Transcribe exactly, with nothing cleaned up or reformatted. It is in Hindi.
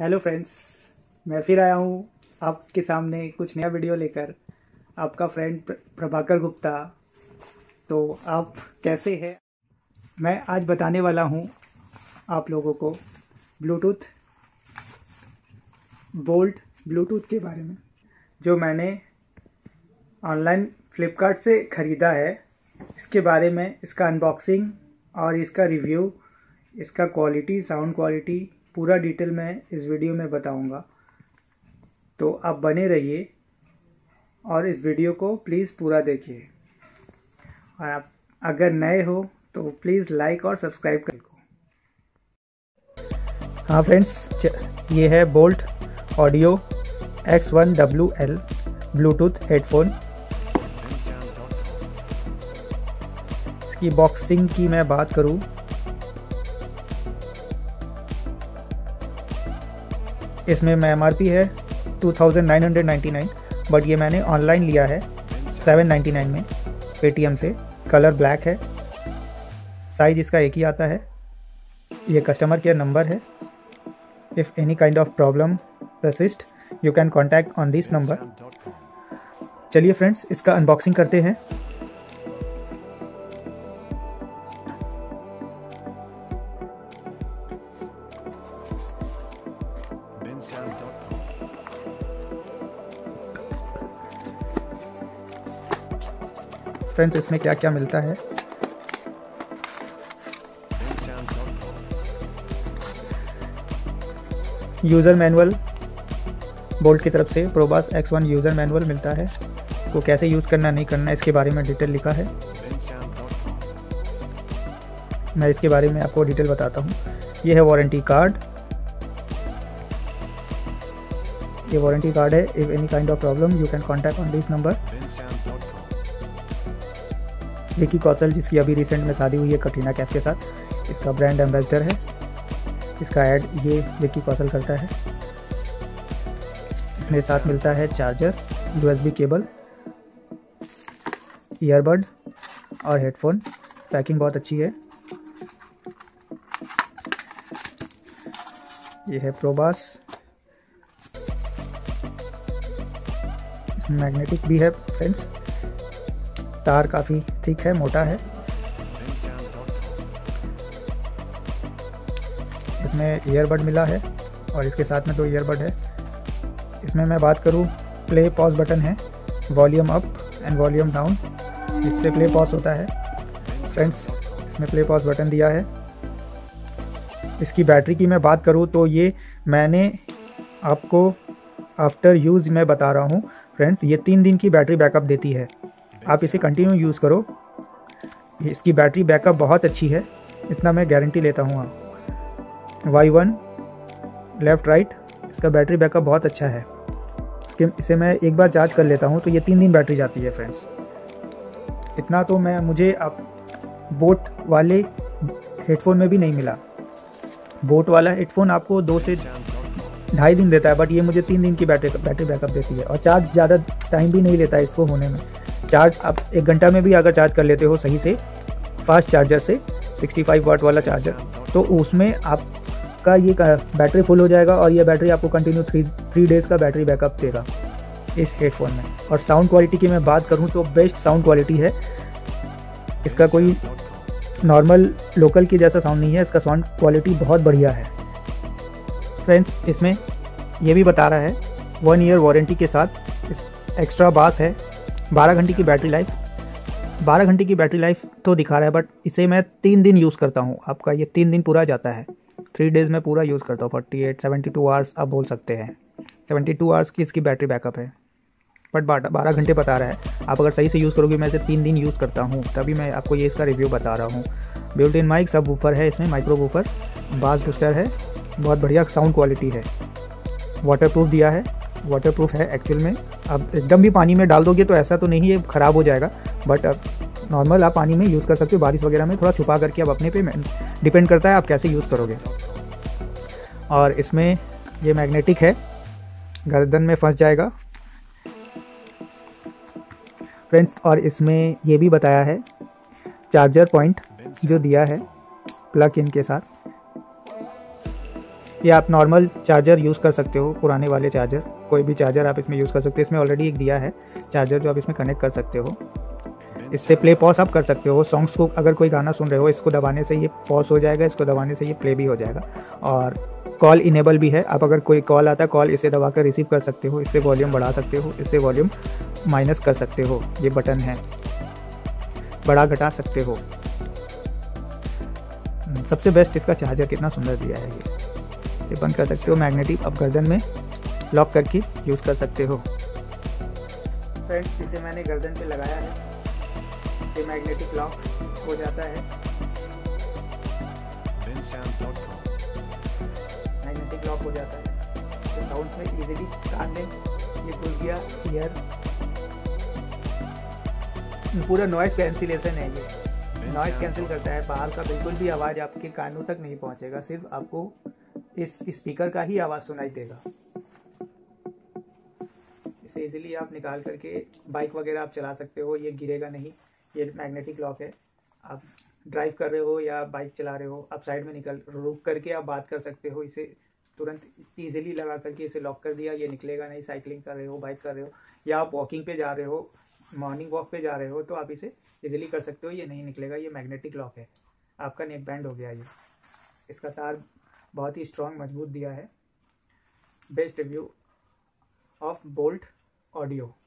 हेलो फ्रेंड्स, मैं फिर आया हूँ आपके सामने कुछ नया वीडियो लेकर। आपका फ्रेंड प्रभाकर गुप्ता। तो आप कैसे हैं? मैं आज बताने वाला हूँ आप लोगों को ब्लूटूथ बोल्ट ब्लूटूथ के बारे में, जो मैंने ऑनलाइन फ्लिपकार्ट से ख़रीदा है। इसके बारे में, इसका अनबॉक्सिंग और इसका रिव्यू, इसका क्वालिटी, साउंड क्वालिटी, पूरा डिटेल में इस वीडियो में बताऊंगा। तो आप बने रहिए और इस वीडियो को प्लीज़ पूरा देखिए। और आप अगर नए हो तो प्लीज़ लाइक और सब्सक्राइब कर को। हाँ फ्रेंड्स, ये है Boult audio X one W L Bluetooth headphone. इसकी बॉक्सिंग की मैं बात करूँ, इसमें में एम आर पी है two thousand nine hundred ninety nine, but ये मैंने ऑनलाइन लिया है सेवन नाइन्टी नाइन में पेटीएम से। कलर ब्लैक है, साइज इसका एक ही आता है। ये कस्टमर केयर नंबर है। If any kind of problem persist you can contact on this number. चलिए फ्रेंड्स, इसका अनबॉक्सिंग करते हैं। फ्रेंड्स, इसमें क्या क्या मिलता है? यूज़र मैनुअल बोल्ट की तरफ से, ProBass X one user manual मिलता है। को कैसे यूज़ करना नहीं करना इसके बारे में डिटेल लिखा है। मैं इसके बारे में आपको डिटेल बताता हूँ। ये है वारंटी कार्ड। ये वारंटी कार्ड है। If any kind of problem you can contact on this number. Vicky Kaushal, जिसकी अभी रिसेंट में शादी हुई है कटरीना कैफ के साथ, इसका ब्रांड एम्बेसडर है। इसका ऐड ये विकी कौशल करता है। इसमें साथ मिलता है चार्जर, यूएसबी केबल, ईयरबड और हेडफोन। पैकिंग बहुत अच्छी है। ये है प्रोबास। मैग्नेटिक भी है फ्रेंड्स। तार काफ़ी थिक है, मोटा है। इसमें ईयरबड मिला है और इसके साथ में दो ईयरबड है। इसमें मैं बात करूँ, प्ले पॉज बटन है, volume up and volume down, इससे प्ले पॉज होता है। फ्रेंड्स, इसमें प्ले पॉज बटन दिया है। इसकी बैटरी की मैं बात करूँ तो ये मैंने आपको आफ्टर यूज़ मैं बता रहा हूँ फ्रेंड्स, ये तीन दिन की बैटरी बैकअप देती है। आप इसे कंटिन्यू यूज़ करो। इसकी बैटरी बैकअप बहुत अच्छी है, इतना मैं गारंटी लेता हूँ। आप वाई वन लेफ़्ट राइट, इसका बैटरी बैकअप बहुत अच्छा है। इसके इसे मैं एक बार चार्ज कर लेता हूँ तो ये तीन दिन बैटरी जाती है फ्रेंड्स। इतना तो मैं मुझे आप बोट वाले हेडफोन में भी नहीं मिला। बोट वाला हेडफोन आपको दो से ढाई दिन देता है, बट ये मुझे तीन दिन की बैटरी बैटरी बैकअप देती है। और चार्ज ज़्यादा टाइम भी नहीं लेता है इसको होने में। चार्ज आप एक घंटा में भी अगर चार्ज कर लेते हो सही से, फास्ट चार्जर से, सिक्सटी फाइव वाट वाला चार्जर, तो उसमें आपका ये बैटरी फुल हो जाएगा और ये बैटरी आपको कंटिन्यू थ्री थ्री डेज़ का बैटरी बैकअप देगा इस हेडफोन में। और साउंड क्वालिटी की मैं बात करूँ तो बेस्ट साउंड क्वालिटी है। इसका कोई नॉर्मल लोकल की जैसा साउंड नहीं है। इसका साउंड क्वालिटी बहुत बढ़िया है फ्रेंड्स। इसमें ये भी बता रहा है वन ईयर वारंटी के साथ इस एक्स्ट्रा बास है। बारह घंटे की बैटरी लाइफ बारह घंटे की बैटरी लाइफ तो दिखा रहा है, बट इसे मैं तीन दिन यूज़ करता हूँ। आपका ये तीन दिन पूरा जाता है। थ्री डेज़ में पूरा यूज़ करता हूँ। Forty eight seventy two hours आप बोल सकते हैं। सेवेंटी टू आवर्स की इसकी बैटरी बैकअप है, बट बारह घंटे बता रहा है। आप अगर सही से यूज़ करोगे, मैं इसे तीन दिन यूज़ करता हूँ, तभी मैं आपको ये इसका रिव्यू बता रहा हूँ। Built in mic, subwoofer है इसमें, माइक्रो वूफर, बास बूस्टर है, बहुत बढ़िया साउंड क्वालिटी है। वाटरप्रूफ दिया है, वाटरप्रूफ है एक्चुअल में। अब एकदम भी पानी में डाल दोगे तो ऐसा तो नहीं ये ख़राब हो जाएगा, बट अब नॉर्मल आप पानी में यूज़ कर सकते हो। बारिश वगैरह में थोड़ा छुपा करके, अब अपने पे डिपेंड करता है आप कैसे यूज़ करोगे। और इसमें ये मैग्नेटिक है, गर्दन में फंस जाएगा फ्रेंड्स। और इसमें ये भी बताया है चार्जर पॉइंट जो दिया है प्लग इन के साथ, या आप नॉर्मल चार्जर यूज़ कर सकते हो, पुराने वाले चार्जर, कोई भी चार्जर आप इसमें यूज़ कर सकते हो। इसमें ऑलरेडी एक दिया है चार्जर जो आप इसमें कनेक्ट कर सकते हो। इससे प्ले पॉज आप कर सकते हो सॉन्ग्स को। अगर कोई गाना सुन रहे हो, इसको दबाने से ये पॉज हो जाएगा, इसको दबाने से ये प्ले भी हो जाएगा। और कॉल इनेबल भी है, आप अगर कोई कॉल आता है कॉल इसे दबा कर रिसीव कर सकते हो। इससे वॉल्यूम बढ़ा सकते हो, इससे वॉल्यूम माइनस कर सकते हो। ये बटन है, बड़ा घटा सकते हो। सबसे बेस्ट इसका चार्जर कितना सुंदर दिया है। ये इसे बंद कर सकते हो, मैग्नेटिक अब गर्दन में लॉक करके यूज़ कर सकते हो। फ्रेंड्स, इसे मैंने गर्दन पे लगाया है, ये मैग्नेटिक लॉक हो जाता है। मैग्नेटिक लॉक हो जाता है तो साउंड में इजीली कान में ये घुस गया। ईयर पूरा नॉइज़ कैंसिलेशन है, ये नॉइज़ कैंसिल करता है। बाहर का बिल्कुल भी आवाज़ आपके कानों तक नहीं पहुंचेगा, सिर्फ आपको इस स्पीकर का ही आवाज़ सुनाई देगा। इसे इजीली आप निकाल करके बाइक वगैरह आप चला सकते हो, ये गिरेगा नहीं। ये मैग्नेटिक लॉक है, आप ड्राइव कर रहे हो या बाइक चला रहे हो, आप साइड में निकल रुक करके आप बात कर सकते हो। इसे तुरंत इजीली लगा करके इसे लॉक कर दिया, ये निकलेगा नहीं। साइकिलिंग कर रहे हो, बाइक कर रहे हो, या आप वॉकिंग पे जा रहे हो, मॉर्निंग वॉक पे जा रहे हो, तो आप इसे इजीली कर सकते हो, ये नहीं निकलेगा। ये मैग्नेटिक लॉक है। आपका नेक बैंड हो गया। ये इसका तार बहुत ही स्ट्रॉन्ग मजबूत दिया है। Best review of Boult audio.